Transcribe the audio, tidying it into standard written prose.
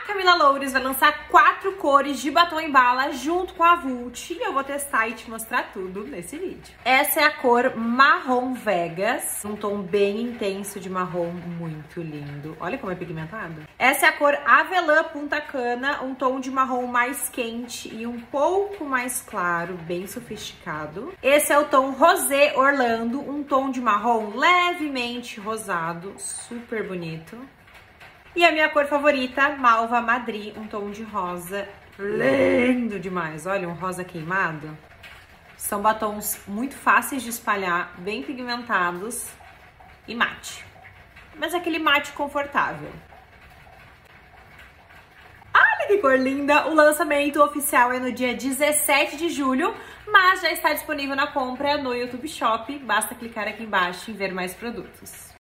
Camila Loures vai lançar 4 cores de batom em bala junto com a Vult e eu vou testar e te mostrar tudo nesse vídeo. Essa é a cor Marrom Vegas, um tom bem intenso de marrom, muito lindo. Olha como é pigmentado. Essa é a cor Avelã Punta Cana, um tom de marrom mais quente e um pouco mais claro, bem sofisticado. Esse é o tom Rosé Orlando, um tom de marrom levemente rosado, super bonito. E a minha cor favorita, Malva Madrid, um tom de rosa lindo demais. Olha, um rosa queimado. São batons muito fáceis de espalhar, bem pigmentados e mate. Mas aquele mate confortável. Olha que cor linda! O lançamento oficial é no dia 17 de julho, mas já está disponível na compra no YouTube Shop. Basta clicar aqui embaixo e ver mais produtos.